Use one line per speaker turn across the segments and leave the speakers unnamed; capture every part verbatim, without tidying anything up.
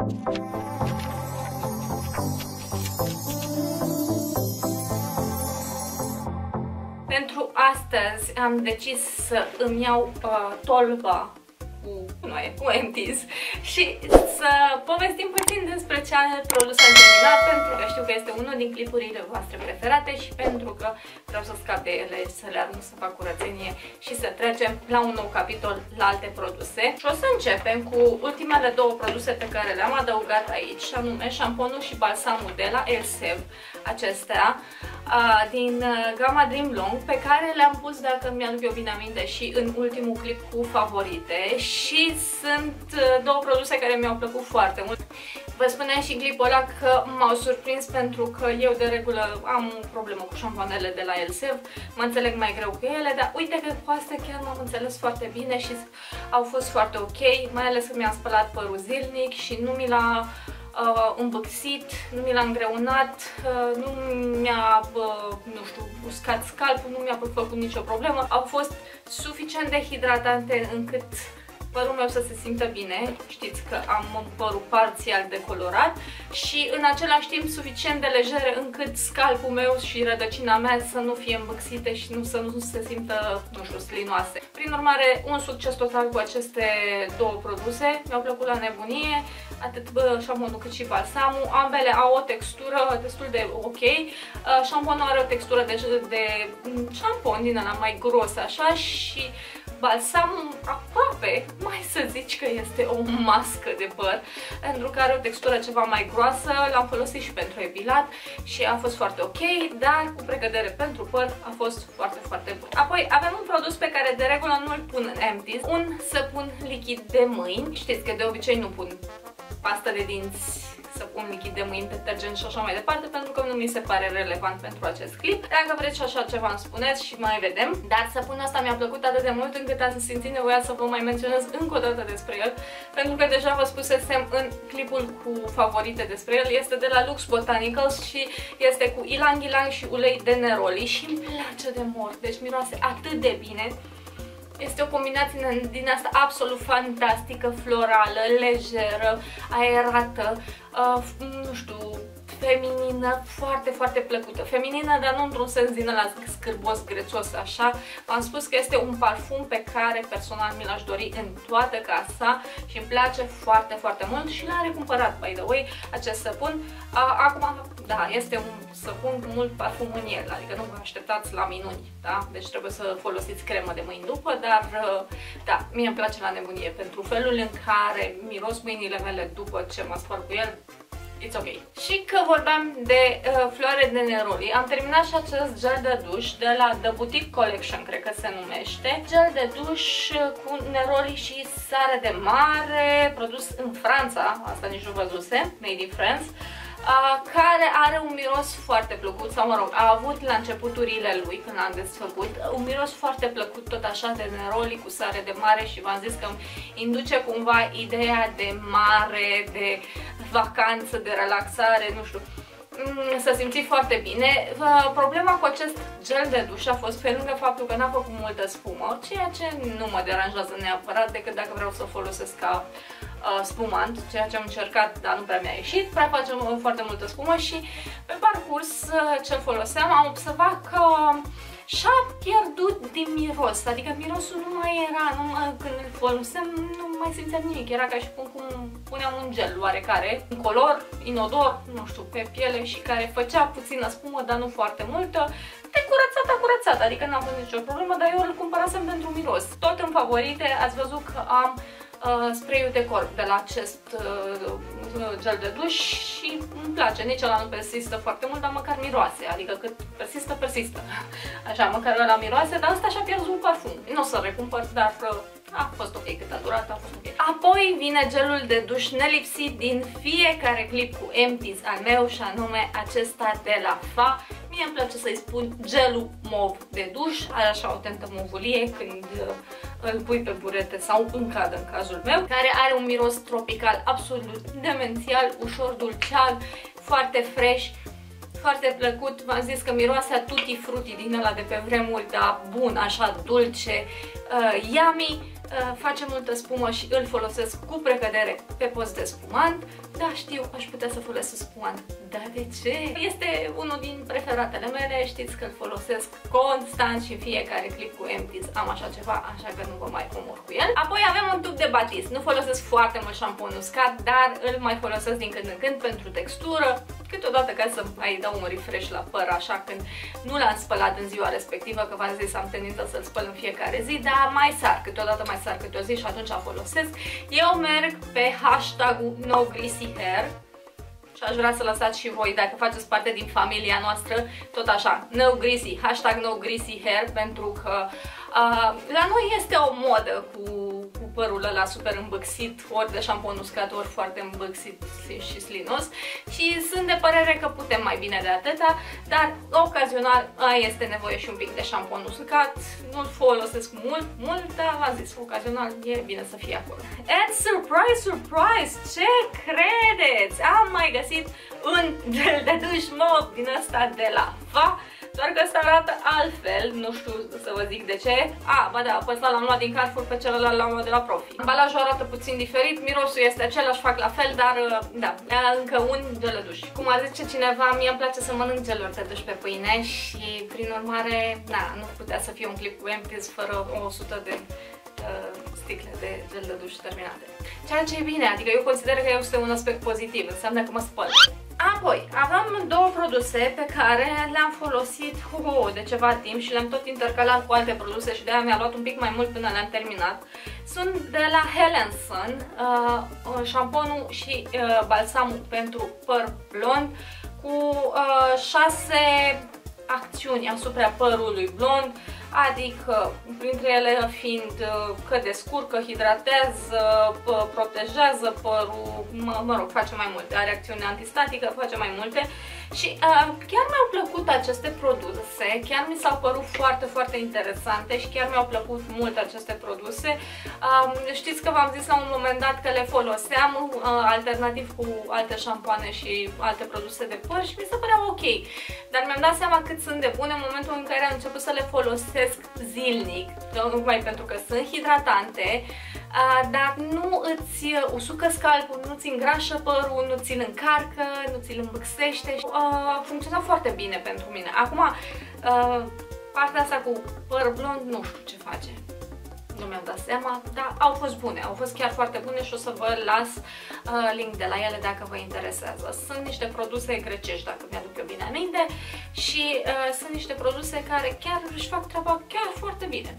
Pentru astăzi am decis să îmi iau uh, tolba cu noi, cu Empties și să povestim puțin despre ce produs am terminat, pentru că știu că este unul din clipurile voastre preferate și pentru că vreau să scap de ele, să le arunc, să fac curățenie și să trecem la un nou capitol, la alte produse. Și o să începem cu ultimele două produse pe care le-am adăugat aici, și anume șamponul și balsamul de la Elseve, acestea din gama Dream Long, pe care le-am pus, dacă mi-aduc eu bine aminte, și în ultimul clip cu favorite, și sunt două produse care mi-au plăcut foarte mult. Vă spuneam și în clipul ăla că m-au surprins pentru că eu de regulă am o problemă cu șampoanele de la Elseve, mă înțeleg mai greu cu ele, dar uite că cu astea chiar m-am înțeles foarte bine și au fost foarte ok, mai ales că mi-am spălat părul zilnic și nu mi l-a Uh, îmbăxit, nu mi l-a îngreunat, uh, nu mi-a, uh, nu știu, uscat scalpul, nu mi-a făcut nicio problemă. Au fost suficient de hidratante încât părul meu să se simtă bine. Știți că am părul parțial decolorat și în același timp suficient de legere încât scalpul meu și rădăcina mea să nu fie îmbăxite și nu, să nu se simtă, nu știu, slinoase. Prin urmare, un succes total cu aceste două produse. Mi-au plăcut la nebunie, atât șamponul cât și balsamul. Ambele au o textură destul de ok. Șamponul are o textură de, de șampon din ăla mai gros așa și balsamul aproape, mai să zici că este o mască de păr, pentru că are o textură ceva mai groasă, l-am folosit și pentru epilat și a fost foarte ok, dar cu pregădere pentru păr a fost foarte, foarte bun. Apoi avem un produs pe care de regulă nu îl pun în Empties, un săpun lichid de mâini. Știți că de obicei nu pun pastă de dinți, săpun lichid de mâini, detergent și așa mai departe, pentru că nu mi se pare relevant pentru acest clip. Dacă vreți așa ceva îmi spuneți și mai vedem. Dar săpunul ăsta mi-a plăcut atât de mult încât am simțit nevoia să vă mai menționez încă o dată despre el, pentru că deja vă spusesem în clipul cu favorite despre el. Este de la Lux Botanicals și este cu ylang ylang și ulei de neroli și îmi place de mort, deci miroase atât de bine. Este o combinație din asta absolut fantastică, florală, lejeră, aerată, uh, nu știu, feminină, foarte, foarte plăcută. Feminină, dar nu într-un sens din ăla scârbos, grețos, așa. V-am spus că este un parfum pe care personal mi l-aș dori în toată casa și îmi place foarte, foarte mult și l-am recumpărat, by the way, acest săpun. Acum, da, este un săpun cu mult parfum în el, adică nu vă așteptați la minuni, da? Deci trebuie să folosiți cremă de mâini după, dar, da, mie îmi place la nebunie pentru felul în care miros mâinile mele după ce mă spăl cu el. It's ok. Și că vorbeam de uh, floare de neroli, am terminat și acest gel de duș de la The Boutique Collection, cred că se numește. Gel de duș cu neroli și sare de mare, produs în Franța, asta nici nu văzuse, made in France, uh, care are un miros foarte plăcut, sau mă rog, a avut la începuturile lui, când l-am desfăcut, un miros foarte plăcut, tot așa, de neroli cu sare de mare și v-am zis că îmi induce cumva ideea de mare, de vacanță, de relaxare, nu știu, să simți foarte bine. Problema cu acest gel de duș a fost pe lângă faptul că n-a făcut multă spumă, ceea ce nu mă deranjează neapărat, decât dacă vreau să folosesc ca uh, spumant, ceea ce am încercat, dar nu prea mi-a ieșit, prea face foarte multă spumă și pe parcurs uh, ce-l foloseam am observat că și-a pierdut din miros, adică mirosul nu mai era, nu mai, când îl foloseam nu mai simțeam nimic, era ca și cum, cum puneam un gel oarecare, un color, inodor, nu știu, pe piele și care făcea puțină spumă, dar nu foarte multă, de curățat a curățat, adică n-am avut nicio problemă, dar eu îl cumpărasem pentru miros. Tot în favorite ați văzut că am Uh, spray-ul de corp de la acest uh, gel de duș și îmi place, nici ăla nu persistă foarte mult, dar măcar miroase, adică cât persistă, persistă. Așa, măcar ăla miroase, dar asta și-a pierdut parfum. Nu o să recompăr, dar uh, a fost ok, cât a durat, a fost ok. Apoi vine gelul de duș nelipsit din fiecare clip cu Empties al meu și anume acesta de la Fa. Mie îmi place să-i spun gelul mov de duș, are așa o tentă movulie când uh, îl pui pe burete sau în cadă în cazul meu, care are un miros tropical absolut demențial, ușor dulceag, foarte fresh, foarte plăcut. V-am zis că miroase a tutti frutti din ăla de pe vremuri, dar bun, așa dulce, uh, yummy. face multă spumă și îl folosesc cu precădere pe post de spumant. Da, știu, aș putea să folosesc spumant. Dar de ce? Este unul din preferatele mele, știți că îl folosesc constant și în fiecare clip cu Empties am așa ceva, așa că nu vă mai omor cu el. Apoi avem un tub de batis. Nu folosesc foarte mult șampon uscat, dar îl mai folosesc din când în când pentru textură, câteodată ca să mai dau un refresh la păr, așa când nu l-am spălat în ziua respectivă, că v-am zis am tendința să-l spăl în fiecare zi, dar mai sar, câteodată mai sar câte o zi și atunci folosesc. Eu merg pe hashtag-ul No Greasy Hair și aș vrea să lăsați și voi, dacă faceți parte din familia noastră, tot așa, No Greasy, hashtag No Greasy Hair, pentru că uh, la noi este o modă cu, cu părul ăla super îmbăxit, ori de șampon uscat, ori foarte îmbăxit și slinos, și sunt de părere că putem mai bine de atâta, dar ocazional este nevoie și un pic de șampon uscat, nu-l folosesc mult, mult, dar v-am zis, ocazional e bine să fie acolo. And surprise, surprise, ce credeți? Am mai găsit un gel de duș mop din ăsta de la Fa, doar că ăsta arată altfel, nu știu să vă zic de ce. A, ba da, pe ăsta l-am luat din Carrefour, pe celălalt l-am luat de la Profi. Ambalajul arată puțin diferit, mirosul este același, fac la fel, dar da, încă un gel de duș. Cum ar zice cineva, mie îmi place să mănânc geluri de duș pe pâine și prin urmare, na, nu putea să fie un clip cu Empties fără o sută de uh, sticle de gel de duș terminate. Ceea ce e bine, adică eu consider că este un aspect pozitiv, înseamnă că mă spăl. Apoi, aveam două produse pe care le-am folosit oh, de ceva timp și le-am tot intercalat cu alte produse și de-aia mi-a luat un pic mai mult până le-am terminat. Sunt de la Helenson, uh, șamponul și uh, balsamul pentru păr blond cu uh, șase acțiuni asupra părului blond, adică printre ele fiind că descurcă, hidratează, protejează părul, mă, mă rog, face mai multe, are acțiune antistatică, face mai multe și uh, chiar mi-au plăcut aceste produse, chiar mi s-au părut foarte, foarte interesante și chiar mi-au plăcut mult aceste produse. Uh, știți că v-am zis la un moment dat că le foloseam uh, alternativ cu alte șampoane și alte produse de păr și mi se părea ok, dar mi-am dat seama cât sunt de bune în momentul în care am început să le folosesc zilnic, tocmai pentru că sunt hidratante, dar nu îți usucă scalpul, nu ți îngrașă părul, nu ți-l încarcă, nu ți-l îmbâxește. Funcționa foarte bine pentru mine. Acum, partea asta cu păr blond, nu știu ce face. Nu mi-am dat seama, dar au fost bune, au fost chiar foarte bune și o să vă las uh, link de la ele dacă vă interesează. Sunt niște produse grecești, dacă mi-aduc eu bine aminte, și uh, sunt niște produse care chiar își fac treaba chiar foarte bine.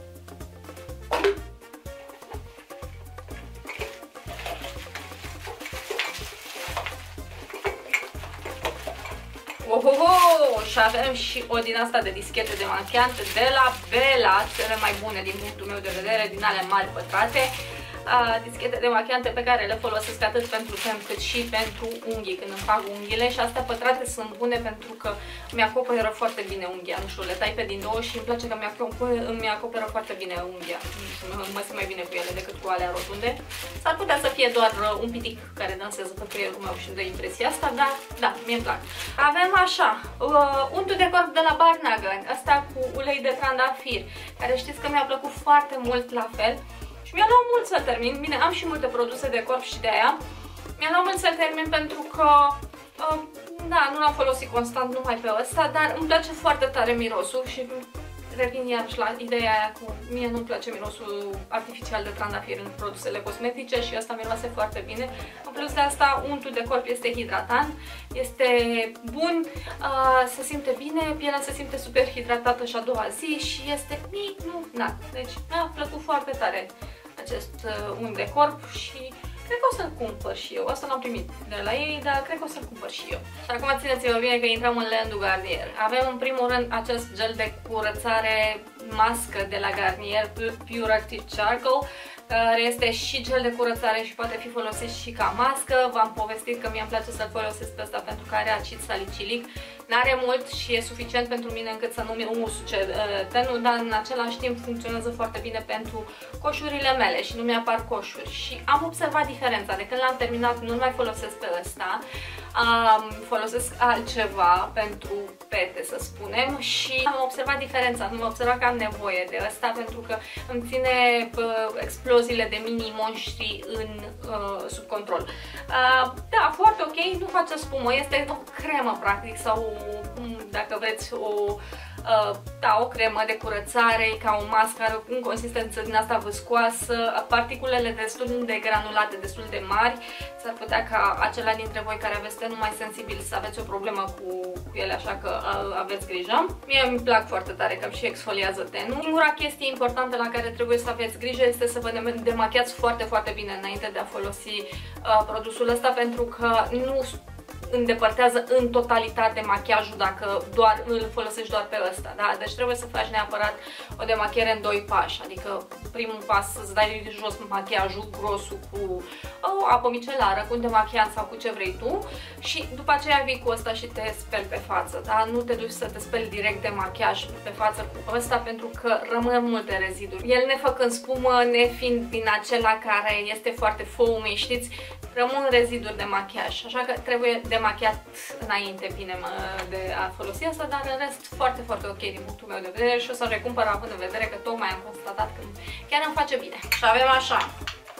Ohoho! Și avem și o din asta de dischete de machiant de la Bella, cele mai bune din punctul meu de vedere, din ale mari pătrate. Uh, dischete de machiante pe care le folosesc atât pentru crem cât și pentru unghii când îmi fac unghiile și astea pătrate sunt bune pentru că îmi acoperă foarte bine unghia, nu știu, le tai pe din două și îmi place că îmi acoperă foarte bine unghia, mă simt mai bine cu ele decât cu alea rotunde. S-ar putea să fie doar un pitic care dansează pe creierul meu și îmi dă impresia asta, dar da, mie-mi plac. Avem așa, uh, untul de corp de la Barnagan, asta cu ulei de trandafir, care știți că mi-a plăcut foarte mult la fel. Și mi-a luat mult să termin, bine, am și multe produse de corp și de aia. Mi-a luat mult să termin pentru că, uh, da, nu l-am folosit constant numai pe ăsta, dar îmi place foarte tare mirosul și revin iarăși la ideea aia cu mie nu-mi place mirosul artificial de trandafir în produsele cosmetice și ăsta miroase foarte bine. În plus de asta, untul de corp este hidratant, este bun, uh, se simte bine, pielea se simte super hidratată și a doua zi și este minunat. Deci mi-a plăcut foarte tare acest uh, unt de corp și cred că o să-l cumpăr și eu. Asta l-am primit de la ei, dar cred că o să-l cumpăr și eu. Și acum țineți-vă bine că intrăm în landul Garnier. Avem în primul rând acest gel de curățare mască de la Garnier, Pure Active Charcoal, care este și gel de curățare și poate fi folosit și ca mască. V-am povestit că mi-am place să-l folosesc pe ăsta pentru că are acid salicilic. N-are mult și e suficient pentru mine încât să nu-mi usuce tenul, dar în același timp funcționează foarte bine pentru coșurile mele și nu mi-apar coșuri. Și am observat diferența. De când l-am terminat, nu-l mai folosesc pe ăsta. Um, folosesc altceva pentru pete, să spunem, și am observat diferența. Am observat că am nevoie de ăsta pentru că îmi ține uh, exploziile de mini-monștri în, uh, sub control. Uh, da, foarte ok, nu face spumă, este o cremă practic sau, dacă vreți, o Uh, da, o cremă de curățare, ca o mască, are în consistență din asta viscoasă, particulele destul de granulate, destul de mari. S-ar putea ca acelea dintre voi care aveți tenul mai sensibil să aveți o problemă cu, cu ele, așa că uh, aveți grijă. Mie îmi plac foarte tare că și exfoliază tenul. Singura chestie importantă la care trebuie să aveți grijă este să vă demachiați foarte, foarte bine înainte de a folosi uh, produsul ăsta, pentru că nu îndepărtează în totalitate machiajul dacă doar îl folosești doar pe ăsta, da? Deci trebuie să faci neapărat o demachiere în doi pași, adică primul pas să-ți dai jos machiajul, grosul, cu o apă micelară, cu un demachiant sau cu ce vrei tu, și după aceea vii cu ăsta și te speli pe față, da? Nu te duci să te speli direct de machiaj pe față cu ăsta pentru că rămân multe reziduri. El nefăcând spumă, nefiind din acela care este foarte foamy, știți, rămân reziduri de machiaj, așa că trebuie demachiat înainte bine de a folosi asta, dar în rest foarte, foarte ok din punctul meu de vedere și o să-l recumpăr având în vedere că tocmai am constatat că chiar îmi face bine. Și avem așa,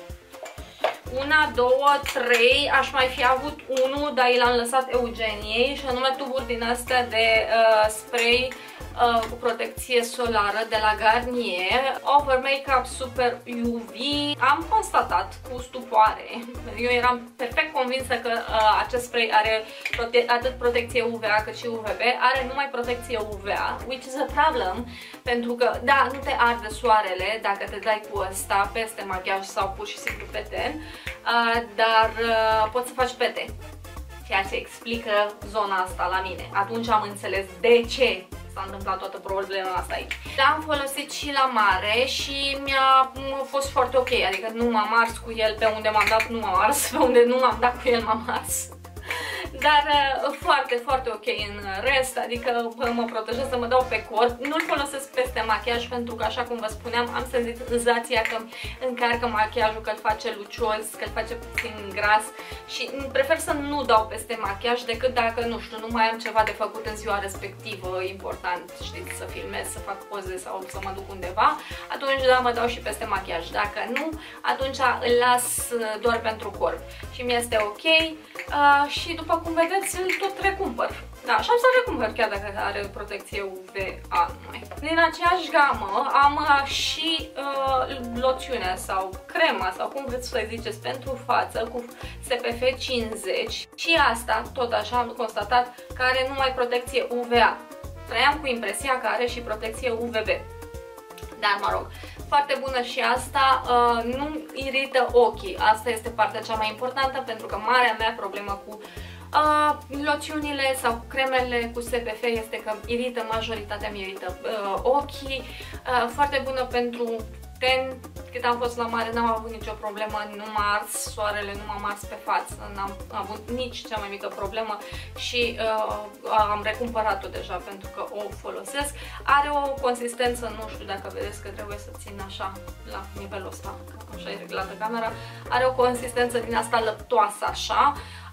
una, două, trei, aș mai fi avut unul, dar i l-am lăsat Eugeniei, și anume tuburi din astea de uh, spray Uh, cu protecție solară de la Garnier, Over Makeup Super U V. Am constatat cu stupoare, eu eram perfect convinsă că uh, acest spray are prote atât protecție U V A cât și U V B, are numai protecție U V A, which is a problem, pentru că, da, nu te arde soarele dacă te dai cu ăsta peste machiaj sau pur și simplu pe ten, uh, dar uh, poți să faci pete, ceea ce explică zona asta la mine. Atunci am înțeles de ce s-a întâmplat toată problema asta aici. L-am folosit și la mare și mi-a fost foarte ok, adică nu m-am ars cu el, pe unde m-am dat nu m-am ars, pe unde nu m-am dat cu el m-am ars. Dar foarte, foarte ok în rest, adică mă protejează, mă dau pe corp. Nu-l folosesc peste machiaj pentru că, așa cum vă spuneam, am senzația că încarcă machiajul, că îl face lucios, că îl face puțin gras și prefer să nu dau peste machiaj decât dacă, nu știu, nu mai am ceva de făcut în ziua respectivă, important, știți, să filmez, să fac poze sau să mă duc undeva, atunci da, mă dau și peste machiaj. Dacă nu, atunci îl las doar pentru corp și mi-este ok. Uh, și după cum vedeți, îl tot recumpăr. Da, și am să recumpăr chiar dacă are protecție U V A numai. Din aceeași gamă am uh, și uh, loțiunea sau crema sau cum vreți să ziceți pentru față cu S P F cincizeci și asta, tot așa am constatat că are numai protecție U V A. Trăiam cu impresia că are și protecție U V B. Dar mă rog, foarte bună și asta, uh, nu irită ochii. Asta este partea cea mai importantă pentru că marea mea problemă cu Uh, loțiunile sau cremele cu S P F este că irită, majoritatea mi irită uh, ochii. Uh, foarte bună pentru ten. Cât am fost la mare n-am avut nicio problemă, nu m-a ars soarele, nu m-am ars pe față, n-am avut nici cea mai mică problemă și uh, am recumpărat-o deja pentru că o folosesc. Are o consistență, nu știu dacă vedeți că trebuie să țin așa la nivelul ăsta, așa e reglată camera, are o consistență din asta lăptoasă așa,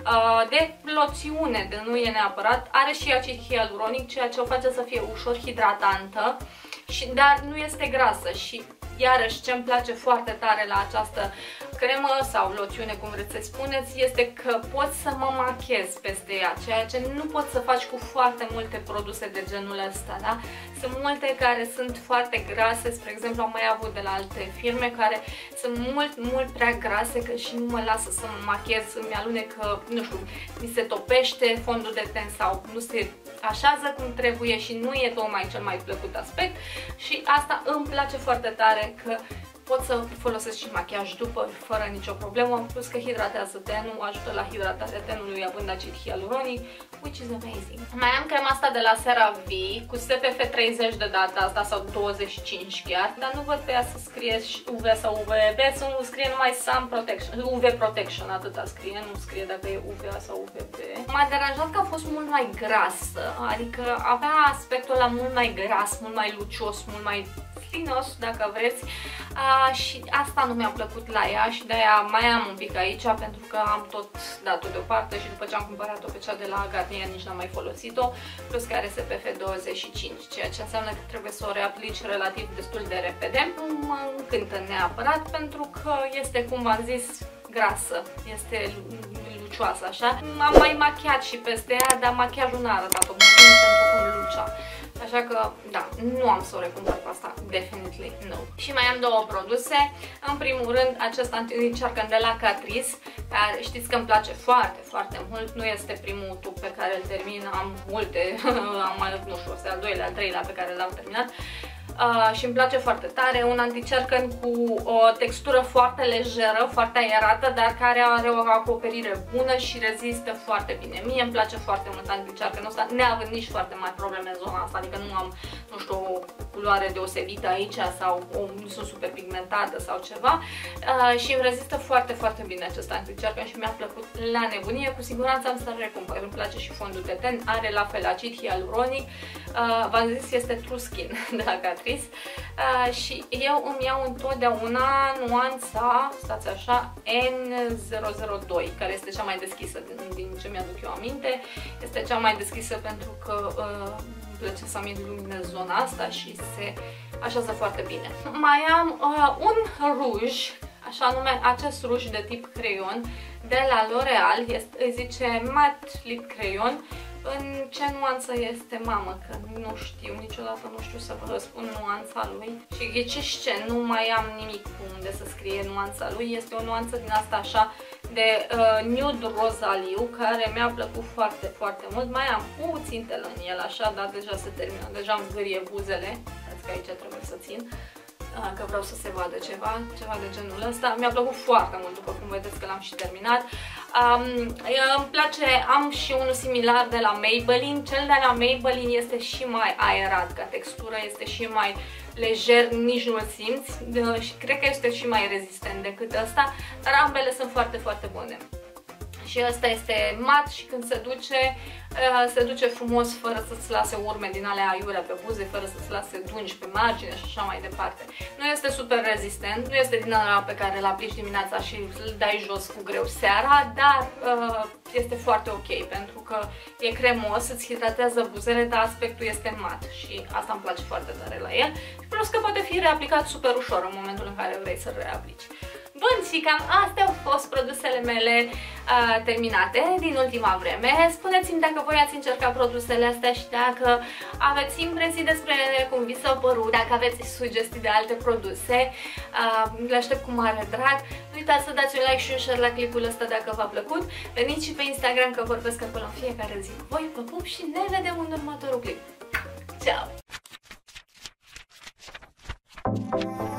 de loțiune, de nu e neapărat, are și acid hialuronic, ceea ce o face să fie ușor hidratantă, și, dar nu este grasă. Și iarăși ce îmi place foarte tare la această cremă sau loțiune, cum vreți să spuneți, este că poți să mă machez peste ea, ceea ce nu poți să faci cu foarte multe produse de genul ăsta, da? Sunt multe care sunt foarte grase, spre exemplu am mai avut de la alte firme care sunt mult, mult prea grase că și nu mă lasă să mă machez, îmi alunecă, nu știu, mi se topește fondul de ten sau nu se așează cum trebuie și nu e tocmai cel mai plăcut aspect, și asta îmi place foarte tare că Pot să folosesc și machiaj după, fără nicio problemă, plus că hidratează tenul, ajută la hidratarea tenului având acid hialuronic, which is amazing. Mai am crema asta de la CeraVe cu S P F treizeci de data asta sau douăzeci și cinci chiar, dar nu văd pe ea să scrie U V sau U V B, să nu scrie numai Sun Protection, U V Protection, atâta scrie, nu scrie dacă e U V A sau U V B. M-a deranjat că a fost mult mai grasă, adică avea aspectul ăla mult mai gras, mult mai lucios, mult mai finos, dacă vreți, a, și asta nu mi-a plăcut la ea și de-aia mai am un pic aici pentru că am tot dat-o deoparte și după ce am cumpărat-o pe cea de la Garnier nici n-am mai folosit-o, plus că are S P F douăzeci și cinci, ceea ce înseamnă că trebuie să o reaplici relativ destul de repede. Nu mă încântă neapărat pentru că este, cum v-am zis, grasă, este lucioasă așa. M-am mai machiat și peste ea, dar machiajul n-a arătat-o bine pentru că nu lucea. Așa că, da, nu am să o recumpăr pe asta, definitely no. Și mai am două produse. În primul rând, acest anti-cearcăn de la Catrice, care știți că îmi place foarte, foarte mult. Nu este primul tub pe care îl termin, am multe, am mai, nu știu, este al doilea, al treilea pe care l-am terminat. Uh, și îmi place foarte tare, un anticercăn cu o textură foarte lejeră, foarte aerată, dar care are o acoperire bună și rezistă foarte bine. Mie îmi place foarte mult anticercânul ăsta, neavând nici foarte mari probleme în zona asta, adică nu am, nu știu, o culoare deosebită aici sau o, nu sunt super pigmentată sau ceva, uh, și îmi rezistă foarte, foarte bine acest anticercăn și mi-a plăcut la nebunie. Cu siguranță am să-l recumpăr. Îmi place și fondul de ten, are la fel acid hialuronic, uh, v-am zis, este True Skin de la Catrice. Uh, și eu îmi iau întotdeauna nuanța, stați așa, N zero zero doi, care este cea mai deschisă din, din ce mi-aduc eu aminte. Este cea mai deschisă pentru că uh, îmi place să mi luminez zona asta și se așează foarte bine. Mai am uh, un ruj, așa nume, acest ruj de tip creion de la L'Oreal, îi zice Matte Lip Crayon. În ce nuanță este, mamă, că nu știu, niciodată nu știu să vă spun nuanța lui. Și ghiciți ce, nu mai am nimic unde să scrie nuanța lui. Este o nuanță din asta așa de uh, nude rozaliu, care mi-a plăcut foarte, foarte mult. Mai am puțin tel în el așa, dar deja se termină, deja îmi zgârie buzele. Vedeți că aici trebuie să țin, că vreau să se vadă ceva, ceva de genul ăsta. Mi-a plăcut foarte mult, după cum vedeți că l-am și terminat. Um, îmi place, am și unul similar de la Maybelline. Cel de la Maybelline este și mai aerat ca textură, este și mai lejer, nici nu-l simți și cred că este și mai rezistent decât ăsta, dar ambele sunt foarte, foarte bune. Și ăsta este mat și când se duce, se duce frumos fără să-ți lase urme din alea aiurea pe buze, fără să-ți lase dungi pe margine și așa mai departe. Nu este super rezistent, nu este din ala pe care îl aplici dimineața și îl dai jos cu greu seara, dar este foarte ok pentru că e cremos, îți hidratează buzele, dar aspectul este mat și asta îmi place foarte tare la el. Plus că poate fi reaplicat super ușor în momentul în care vrei să-l reaplici. Bun, și cam astea au fost produsele mele uh, terminate din ultima vreme. Spuneți-mi dacă voi ați încercat produsele astea și dacă aveți impresii despre ele, cum vi s-au părut, dacă aveți sugestii de alte produse, uh, le aștept cu mare drag. Nu uitați să dați un like și un share la clipul ăsta dacă v-a plăcut. Veniți și pe Instagram că vorbesc acolo în fiecare zi cu voi. Vă pup și ne vedem în următorul clip. Ciao!